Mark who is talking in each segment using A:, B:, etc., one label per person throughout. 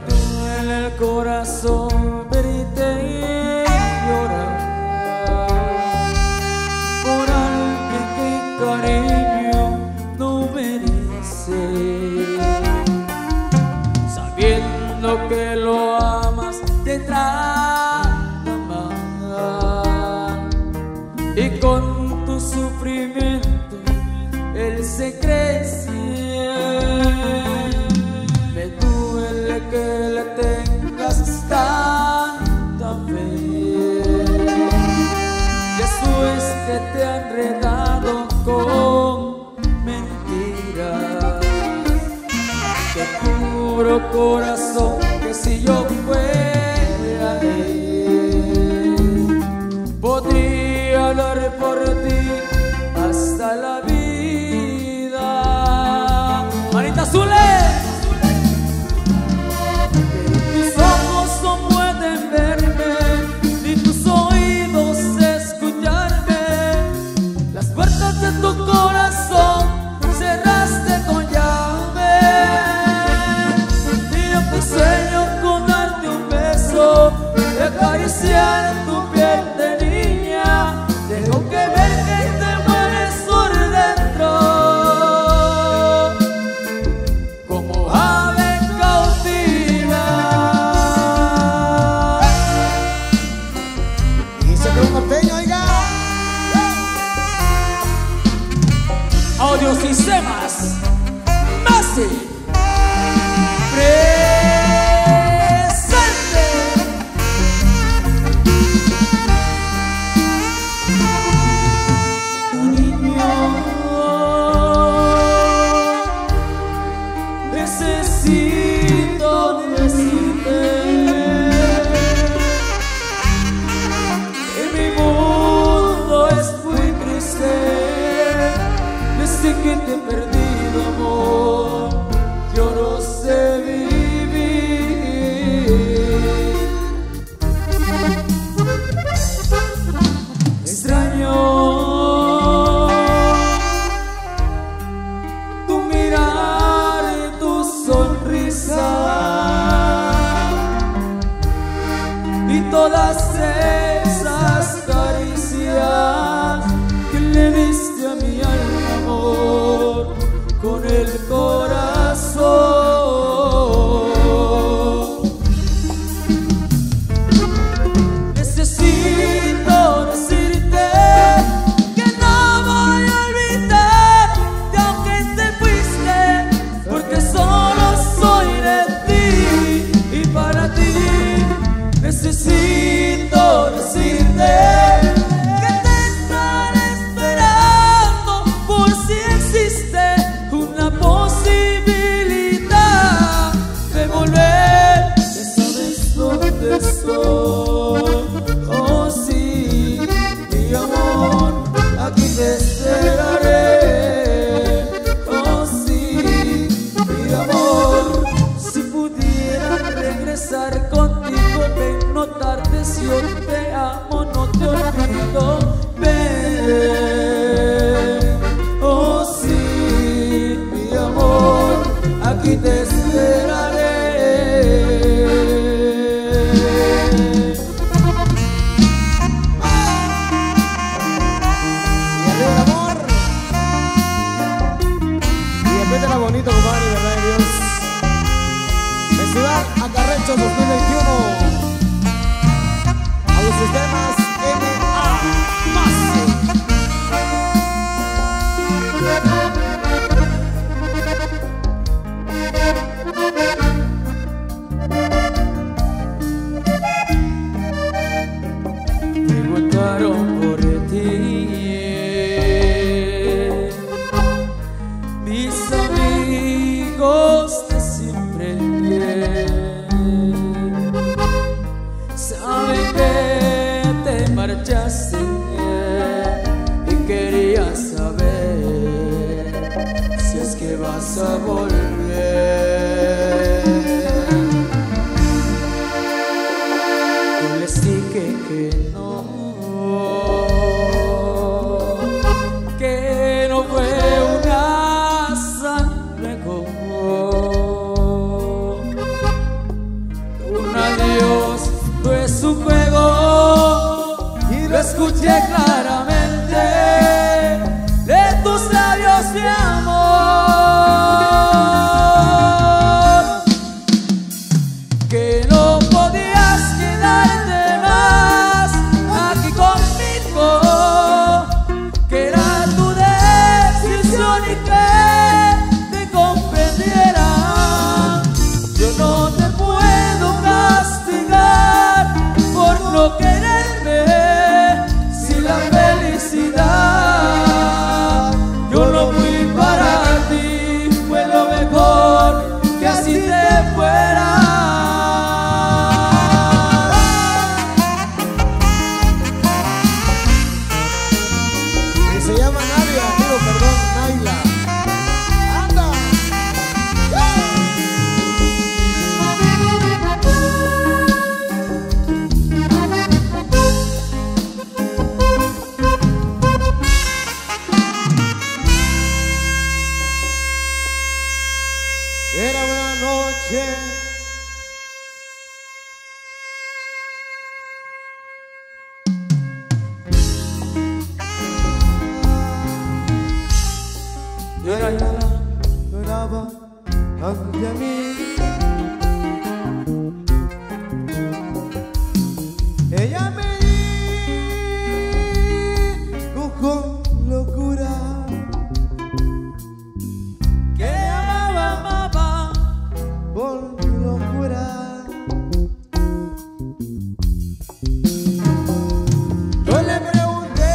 A: duele el corazón verte llorar por alguien que cariño no merece, sabiendo que lo amas te trata mal y con tu sufrimiento él se crece. Me duele que le tengas tanta fe, después que te ha enredado con mentiras. Te juro, corazón, que si yo fuera él, podría hablar por ti hasta la vida. Manita azules. Tus ojos no pueden verme, ni tus oídos escucharme. Las puertas de tu corazón cerraste con llave. Y yo te sueño con darte un beso y acariciar tu piel de niña. Tengo que ver que te mueres por dentro, como ave cautiva.
B: Y se quedó un norteño, oiga.
A: Audiosistemas Masi presente. Cariño, necesito decirte que mi mundo es muy triste. Desde que te he perdido, amor, yo no sé vivir. Extraño tu mirar y tu sonrisa y todas esas caricias que le diste a mi alma, amor, con el corazón. Necesito decirte que no voy a olvidarte aunque te fuiste, porque solo soy de ti y para ti. Necesito decirte que te estaré esperando por si existe una posibilidad de volver. Ya sabes dónde estoy. Oh sí, mi amor, aquí te esperaré. Oh sí, mi amor, si pudiera regresar contigo, ven, no tardes, yo te amo, no te olvido. Ven, oh sí, mi amor, aquí te esperaré.
B: Y arriba el amor. Y apétala bonito, compadre, verdad de Dios. Festival Acarrechos 2021. Audiosistemas M.A. Masi.
A: Preguntaron por ti mis amigos de siempre, saben que te marchaste y quería saber si es que vas a volver. Yo les dije que no, que no fue una sangre como escuché claramente de tus labios de amor, que no podías quedarte más aquí conmigo, que era tu decisión y que te comprendiera. Yo no te puedo castigar por no quererme, si la felicidad yo no fui para ti, fue lo mejor que así te fuera.
B: Se llama Nadia, digo, perdón, Naila. ¡Anda! Era una noche lloraba ante mí. Ella me dijo con locura
A: Que amaba
B: con locura. Yo le pregunté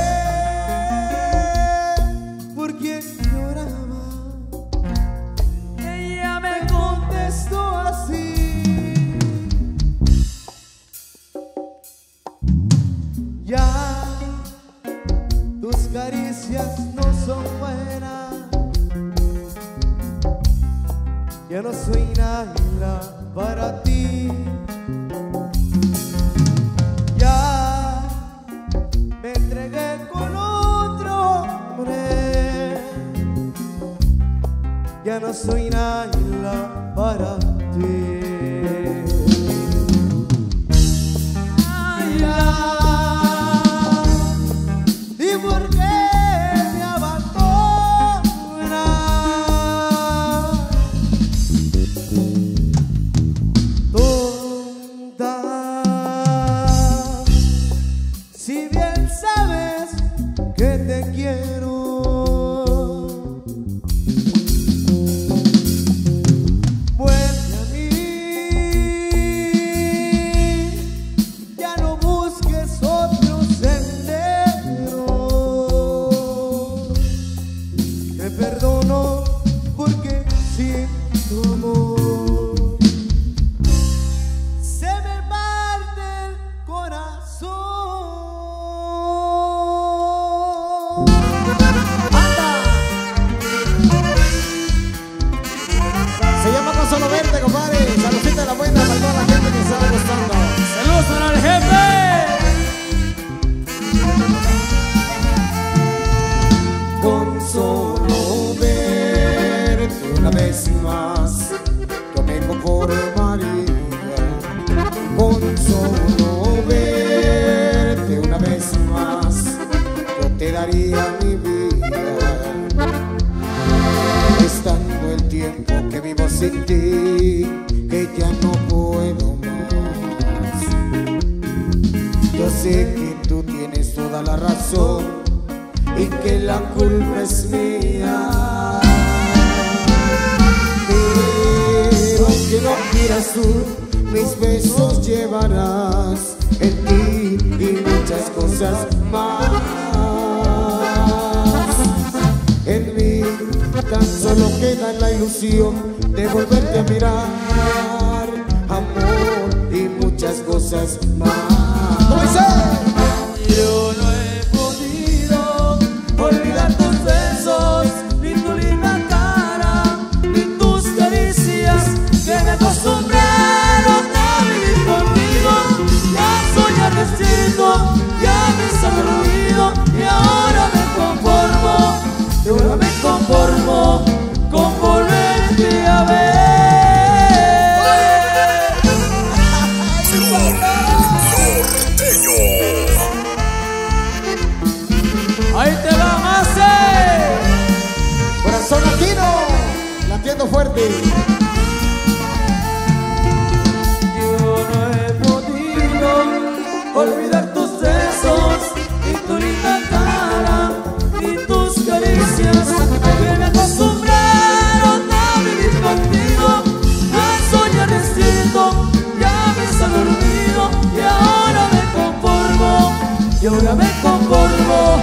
B: por qué lloraba.
A: ella me contestó
B: Así ya tus caricias no son buenas. Ya no soy Naila para ti. Ya me entregué con otro hombre. Ya no soy Naila para ti.
A: Naila.
B: ¿Y por qué me abandonas? Tonta, si bien sabes que te quiero. Vuelve a mí, ya no busques otro sendero. Te perdono porque siento amor. Se me parte el corazón. Se llama Consuelo Verde, compadre. Saludcita de la buena para toda la gente que está gustando.
A: Saludos para el jefe.
B: Con solo verte una vez más, yo me conformaría. Con solo verte una vez más, yo te daría mi vida. Estando el tiempo que vivo sin ti, que ya no puedo más. Yo sé que tú tienes toda la razón y que la culpa es mía. Pero que no quieras tú, mis besos llevarás en ti y muchas cosas más. En mí tan solo queda la ilusión de volverte a mirar, amor y muchas cosas más. ¿Cómo dice?
A: Yo no he podido olvidar tus besos, ni tu linda cara, ni tus caricias que me acostumbraron a vivir conmigo. Ya soy arrecido, ya me han olvido y ahora me conformo, y ahora me conformo con volverte a ver. y ahora me conformo